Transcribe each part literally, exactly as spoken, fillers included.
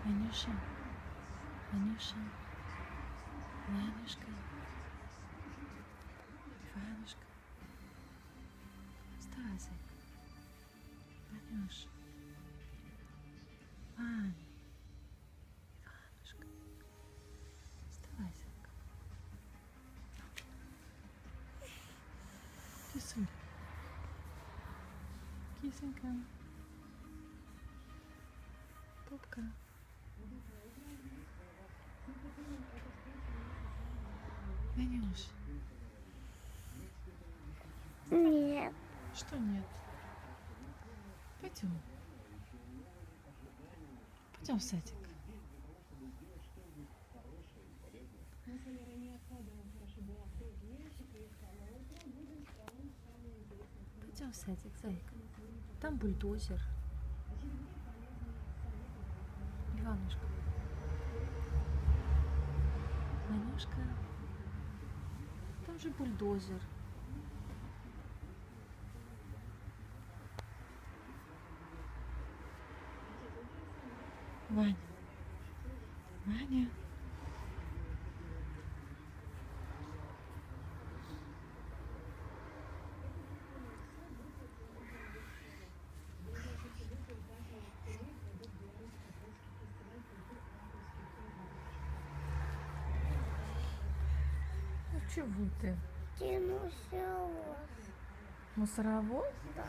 Ванюша, Ванюша, Ванюшка, Иванушка, вставай, зайка. Ванюша, Ваня, Иванушка, вставай, зайка. Кисунь, кисонька, попка. Ванюш. Нет. Что нет? Пойдем. Пойдем в садик. Пойдем в садик, зайка. Там бульдозер. Иванушка. Ванюшка. Там же бульдозер. Ваня. Ваня. Ну чего ты? Кинулся Мусоровоз? Да.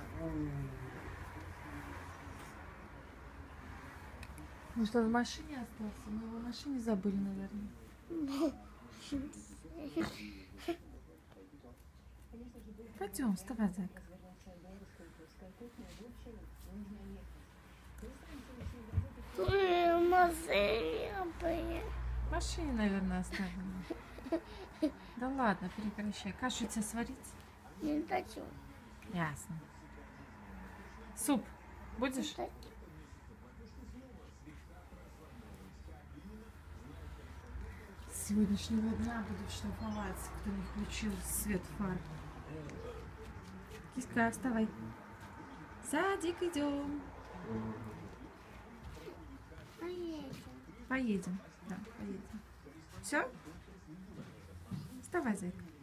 Ну что, в машине остался? Мы его в машине забыли, наверное. Пойдем, вставай, зайка. Ты машине поехал. В машине, наверное, оставили. Да ладно, прекращай. Кашу тебе сварить? Не хочу. Ясно. Суп будешь? Не хочу. С сегодняшнего дня буду штрафовать, кто не включил свет фар. Киска, вставай. В садик идем. Поедем. Поедем. Да, поедем. Все? Вставай, зайка.